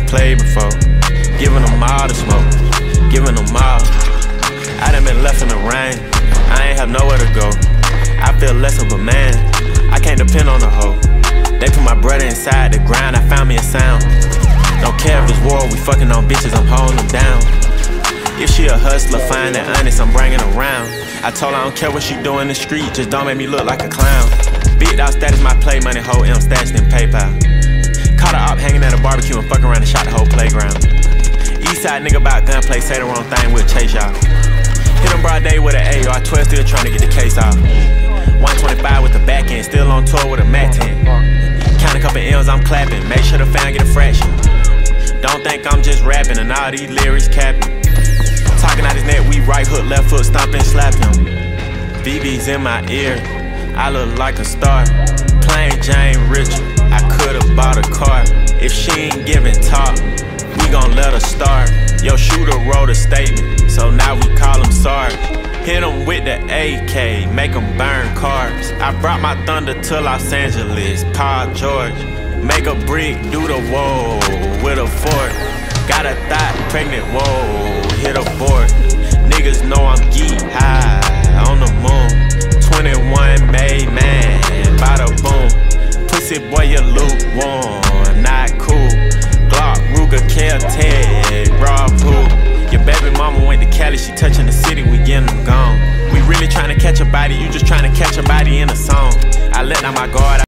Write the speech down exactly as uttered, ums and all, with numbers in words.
played before. Giving them all the smoke, giving them all. I done been left in the rain, I ain't have nowhere to go. I feel less of a man, I can't depend on a hoe. They put my brother inside the ground, I found me a sound. Don't care if it's war, we fucking on bitches, I'm holding them down. If she a hustler, fine and honest, I'm bringing her around. I told her I don't care what she do in the street, just don't make me look like a clown. Big dog status, my play money, whole M stashed in PayPal. Caught her up hanging at a barbecue and fuck around and shot the whole playground. Eastside nigga about gunplay, say the wrong thing, we'll chase y'all. Hit him broad day with an A R, twelve still trying to get the case off. one twenty-five with the back end, still on tour with a Mac ten. Count a couple M's, I'm clapping, make sure the fan get a fraction. Don't think I'm just rapping and all these lyrics capping. Talking out his neck, we right hook, left foot, stomp and slap him. V B's in my ear, I look like a star. Plain Jane Richard, I could've bought a car. If she ain't giving talk, we gon' let her start. Yo, shooter wrote a statement, so now we call him sorry. Hit him with the A K, make him burn cars. I brought my thunder to Los Angeles, Paul George. Make a brick, do the whoa with a fork. Got a thought, pregnant, whoa, hit a board. Niggas know I'm geek, high on the moon. twenty-one made man, bada boom. Pussy boy, you lukewarm, not cool. Glock, Ruger, Kel, Ted, raw pool. Your baby mama went to Cali, she touching